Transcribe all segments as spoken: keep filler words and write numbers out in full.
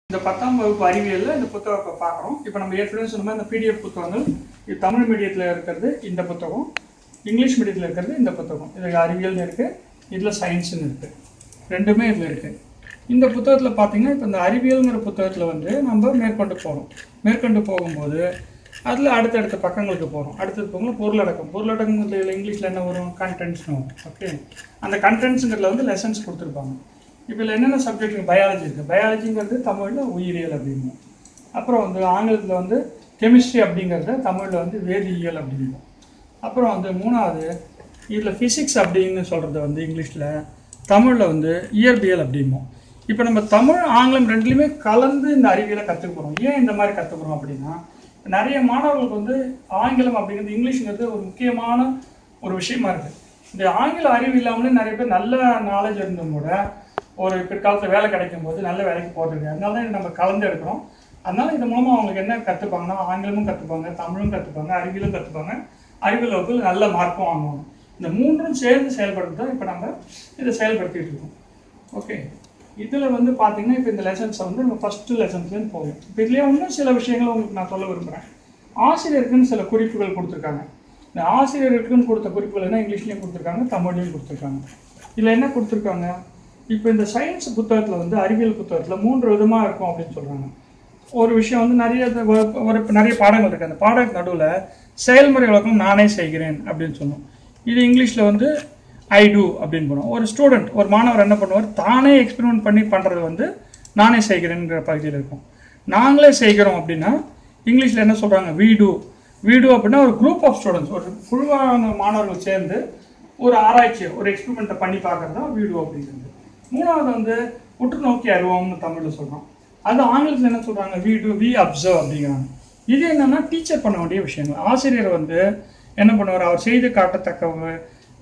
இந்த பத்தாம் வகுப்பு அறிவியலில் இந்த புத்தகத்தை பார்க்குறோம். இப்போ நம்ம ஏற்கனவே சொன்ன மாதிரி இந்த பிடிஎஃப் புத்தகங்கள் இது தமிழ் மீடியத்தில் இருக்கிறது இந்த புத்தகம், இங்கிலீஷ் மீடியத்தில் இருக்கிறது இந்த புத்தகம். இதில் அறிவியல்னு இருக்குது, இதில் சயின்ஸுன்னு இருக்குது, ரெண்டுமே இதில் இருக்குது. இந்த புத்தகத்தில் பார்த்தீங்கன்னா இப்போ இந்த அறிவியல்ங்கிற புத்தகத்தில் வந்து நம்ம மேற்கொண்டு போகிறோம். மேற்கொண்டு போகும்போது அதில் அடுத்தடுத்த பக்கங்களுக்கு போகிறோம். அடுத்தது போகும்போது பொருளடக்கம். பொருளடக்கங்கிறதுல இங்கிலீஷில் என்ன வரும்? கண்டென்ட்ஸ்னு வரும். ஓகே, அந்த கண்டென்ட்ஸுங்கிறதுல வந்து லெசன்ஸ் கொடுத்துருப்பாங்க. இப்போ இதில் என்னென்ன சப்ஜெக்ட் இருக்குது? பயாலஜி இருக்குது. பயாலஜிங்கிறது தமிழில் உயிரியல் அப்படிங்கும். அப்புறம் வந்து ஆங்கிலத்தில் வந்து கெமிஸ்ட்ரி அப்படிங்கிறத தமிழில் வந்து வேதியியல் அப்படிங்கும். அப்புறம் வந்து மூணாவது இதில் ஃபிசிக்ஸ் அப்படின்னு சொல்கிறது வந்து இங்கிலீஷில், தமிழில் வந்து இயற்பியல் அப்படிம்போம். இப்போ நம்ம தமிழ் ஆங்கிலம் ரெண்டுலேயுமே கலந்து இந்த அறிவியலை கற்றுக்க போகிறோம். ஏன் இந்த மாதிரி கற்றுக்குறோம் அப்படின்னா, நிறைய மாணவர்களுக்கு வந்து ஆங்கிலம் அப்படிங்கிறது இங்கிலீஷுங்கிறது ஒரு முக்கியமான ஒரு விஷயமா இருக்குது. இந்த ஆங்கில அறிவு இல்லாமலே நிறைய பேர் நல்ல நாலேஜ் இருந்தும் கூட ஒரு பிற்காலத்தில் வேலை கிடைக்கும் போது நல்ல வேலைக்கு போகிறது. அதனால தான் நம்ம கலந்து எடுக்கிறோம். அதனால இது மூலமாக அவங்களுக்கு என்ன கற்றுப்பாங்கன்னா, ஆங்கிலமும் கற்றுப்பாங்க, தமிழும் கற்றுப்பாங்க, அறிவியலும் கற்றுப்பாங்க, அறிவியல் வகுப்பில் நல்ல மார்க்கும் வாங்குவாங்க. இந்த மூன்றும் சேர்ந்து செயல்படுறது தான் இப்போ நம்ம இதை செயல்படுத்திகிட்டு இருக்கோம். ஓகே, இதில் வந்து பார்த்தீங்கன்னா இப்போ இந்த லெசன்ஸை வந்து நம்ம ஃபஸ்ட்டு லெசன்ஸ்லேருந்து போகும். இப்போ இதுலேயே இன்னும் சில விஷயங்களை உங்களுக்கு நான் சொல்ல விரும்புகிறேன். ஆசிரியருக்குன்னு சில குறிப்புகள் கொடுத்துருக்காங்க. இந்த ஆசிரியருக்குன்னு கொடுத்த குறிப்புகள் என்ன இங்கிலீஷ்லேயும் கொடுத்துருக்காங்க, தமிழ்லையும் கொடுத்துருக்காங்க. இதில் என்ன கொடுத்துருக்காங்க? இப்போ இந்த சயின்ஸ் புத்தகத்தில் வந்து அறிவியல் புத்தகத்தில் மூன்று விதமாக இருக்கும் அப்படின்னு சொல்கிறாங்க. ஒரு விஷயம் வந்து நிறைய ஒரு நிறைய பாடங்கள் இருக்குது. அந்த பாடத்துக்கு நடுவில் செயல்முறை விளக்கம் நானே செய்கிறேன் அப்படின்னு சொன்னோம். இது இங்கிலீஷில் வந்து ஐ டூ அப்படின்னு போனோம். ஒரு ஸ்டூடெண்ட் ஒரு மாணவர் என்ன பண்ணுவார்? தானே எக்ஸ்பெரிமெண்ட் பண்ணி பண்ணுறது வந்து நானே செய்கிறேங்கிற பகுதியில் இருக்கும். நாங்களே செய்கிறோம் அப்படின்னா இங்கிலீஷில் என்ன சொல்கிறாங்க? We do. வி டூ அப்படின்னா ஒரு குரூப் ஆஃப் ஸ்டூடெண்ட்ஸ், ஒரு குழுவான மாணவர்கள் சேர்ந்து ஒரு ஆராய்ச்சியை ஒரு எக்ஸ்பெரிமெண்ட்டை பண்ணி பார்க்குறது தான் வி டூ அப்படிங்கிறது. மூணாவது வந்து உற்று நோக்கி அறிவோம்னு தமிழில் சொல்கிறோம். அது ஆங்கிலத்தில் என்ன சொல்கிறாங்க? வி டூ வி அப்சர்வ் அப்படிங்கிறாங்க. இது என்னென்னா டீச்சர் பண்ண வேண்டிய விஷயங்கள். ஆசிரியர் வந்து என்ன பண்ணுவார்? அவர் செய்து காட்டத்தக்க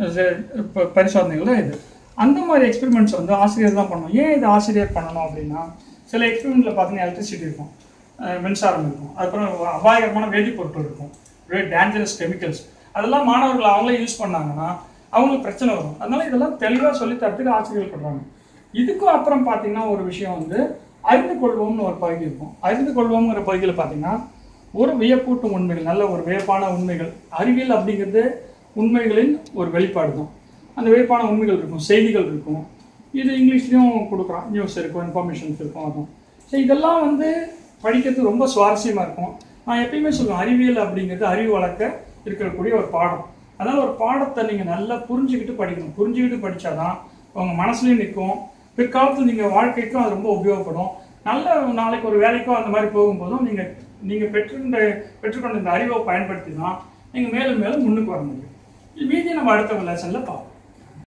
பரிசோதனைகள் தான் இது. அந்த மாதிரி எக்ஸ்பெரிமெண்ட்ஸ் வந்து ஆசிரியர் தான் பண்ணணும். ஏன் இது ஆசிரியர் பண்ணணும் அப்படின்னா, சில எக்ஸ்பெரிமெண்ட்டில் பார்த்தீங்கன்னா எலக்ட்ரிசிட்டி இருக்கும், மின்சாரம் இருக்கும், அதுக்கப்புறம் அபாயகரமான வேதிப்பொருட்கள் இருக்கும், டேஞ்சரஸ் கெமிக்கல்ஸ். அதெல்லாம் மாணவர்கள் அவங்களே யூஸ் பண்ணாங்கன்னா அவங்களுக்கு பிரச்சனை வரும். அதனால இதெல்லாம் தெளிவாக சொல்லி தரத்துக்கு ஆசிரியர்கள் பண்ணுறாங்க. இதுக்கும் அப்புறம் பார்த்தீங்கன்னா ஒரு விஷயம் வந்து அறிந்து கொள்வோம்னு ஒரு பகுதி இருக்கும். அறிந்து கொள்வோங்கிற பகுதியில் பார்த்தீங்கன்னா ஒரு வியப்பூட்டும் உண்மைகள், நல்ல ஒரு வியப்பான உண்மைகள். அறிவியல் அப்படிங்கிறது உண்மைகளின் ஒரு வெளிப்பாடு தான். அந்த வியப்பான உண்மைகள் இருக்கும், செய்திகள் இருக்கும். இது இங்கிலீஷ்லேயும் கொடுக்குறோம், நியூஸ் இருக்கும், இன்ஃபர்மேஷன்ஸ் இருக்கும். அதுவும் ஸோ இதெல்லாம் வந்து படிக்கிறது ரொம்ப சுவாரஸ்யமாக இருக்கும். நான் எப்பயுமே சொல்லுவேன், அறிவியல் அப்படிங்கிறது அறிவு வளர்க்க இருக்கக்கூடிய ஒரு பாடம். அதனால் ஒரு பாடத்தை நீங்கள் நல்லா புரிஞ்சுக்கிட்டு படிக்கணும். புரிஞ்சுக்கிட்டு படித்தாதான் உங்கள் மனசுலேயும் நிற்கும். பிற்காலத்தில் நீங்கள் வாழ்க்கைக்கும் அது ரொம்ப உபயோகப்படும். நல்ல நாளைக்கு ஒரு வேலைக்கோ அந்த மாதிரி போகும்போதும் நீங்கள் நீங்கள் பெற்றுண்ட பெற்றுக்கொண்ட இந்த அறிவை பயன்படுத்தி தான் நீங்கள் மேலும் மேலும் முன்னுக்கு வர முடியும். மீதி நம்ம அடுத்த லெசனில் பார்ப்போம்.